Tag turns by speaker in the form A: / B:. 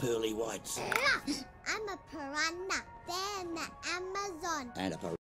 A: pearly whites.
B: I'm a piranha. They're in the Amazon.
A: And a